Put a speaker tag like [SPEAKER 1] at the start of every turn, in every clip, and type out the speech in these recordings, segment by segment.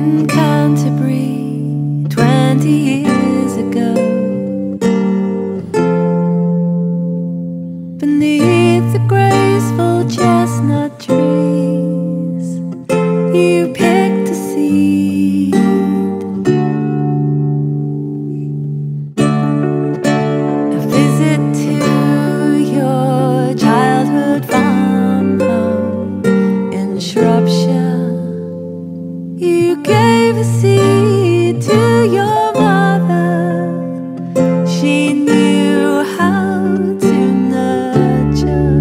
[SPEAKER 1] in Canterbury 20 years ago. Beneath the graceful chestnut trees, you picked a seed. A visit to your childhood farm home in Shropshire. You gave a seed to your mother. She knew how to nurture.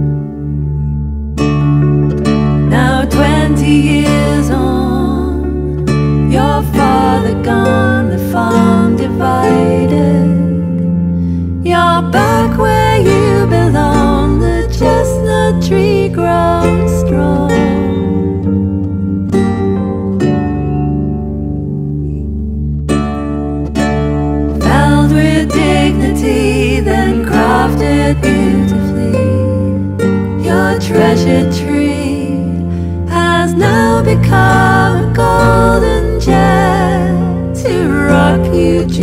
[SPEAKER 1] Now 20 years on, your father gone, the farm divided. You're back where you belong, the chestnut tree grown strong. Then crafted beautifully, your treasured tree has now become a golden jet to rock you